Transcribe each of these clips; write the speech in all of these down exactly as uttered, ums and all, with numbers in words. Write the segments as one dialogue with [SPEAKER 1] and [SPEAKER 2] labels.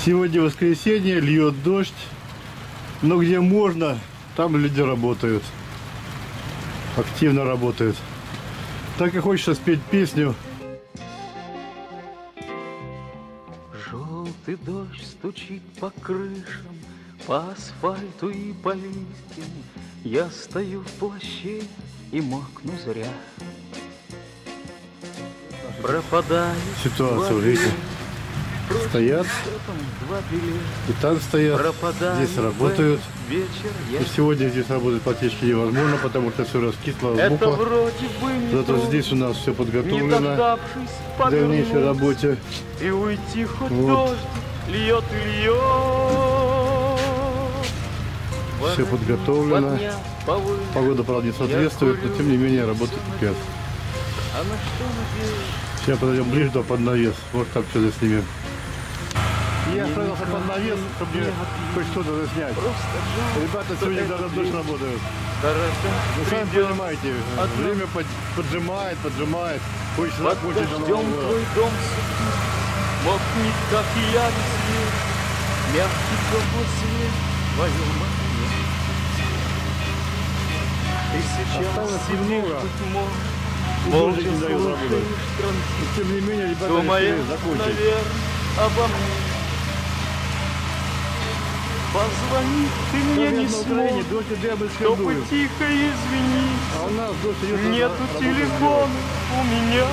[SPEAKER 1] Сегодня воскресенье, льет дождь, но где можно, там люди работают, активно работают. Так и хочется спеть песню.
[SPEAKER 2] Желтый дождь стучит по крышам, по асфальту и по листьям. Я стою в плаще и мокну зря. Пропадаю.
[SPEAKER 1] Ситуация в лете. Стоят, и там стоят, здесь работают. И сегодня здесь работать практически невозможно, потому что все раскисло, разбухло. Зато здесь у нас все подготовлено к дальнейшей работе.
[SPEAKER 2] И уйти хоть
[SPEAKER 1] Вот.
[SPEAKER 2] дождь льет и льет.
[SPEAKER 1] Все подготовлено. Погода, правда, не соответствует, но тем не менее работы кипят.
[SPEAKER 2] А на что надеюсь?
[SPEAKER 1] Сейчас подойдем ближе до под навес. Вот так все заснимем. Я остановился под навес, чтобы мне хоть что-то заснять. Ребята сегодня даже дождь работают. Вы сами понимаете, время поджимает, поджимает. Хочется
[SPEAKER 2] Под
[SPEAKER 1] закончить
[SPEAKER 2] дождем
[SPEAKER 1] домой.
[SPEAKER 2] твой дом сухий, мокнет, как и я весне. Мягкий теплый свет в твоем окне. Ты сейчас
[SPEAKER 1] Осталось
[SPEAKER 2] сидишь,
[SPEAKER 1] немного.
[SPEAKER 2] быть может,
[SPEAKER 1] И
[SPEAKER 2] молча
[SPEAKER 1] дождик не дает работать.
[SPEAKER 2] слушаешь транзит,
[SPEAKER 1] Но тем не менее, ребята
[SPEAKER 2] думая,
[SPEAKER 1] решили закончить.
[SPEAKER 2] наверное, обо мне. Позвони, ты мне не смог, чтобы тихо извинить.
[SPEAKER 1] А у нас дождь идет.
[SPEAKER 2] Нету телефона у меня.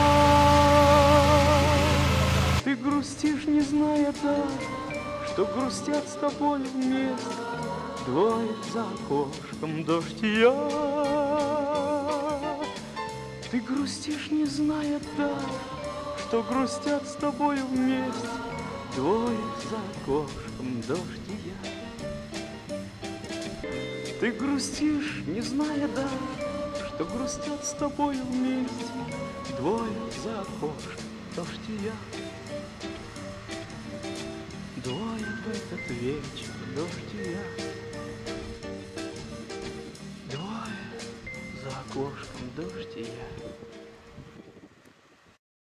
[SPEAKER 2] Ты грустишь, не зная, да, что грустят с тобой вместе. Двое за окошком, дождь и я. Ты грустишь, не зная, да, что грустят с тобой вместе. Двое за окошком, дождь и я. Ты грустишь, не зная, да, что грустят с тобой вместе. Двое за окошком, дождь и я. Двое в этот вечер, дождь и я. Двое за окошком, дождь и я.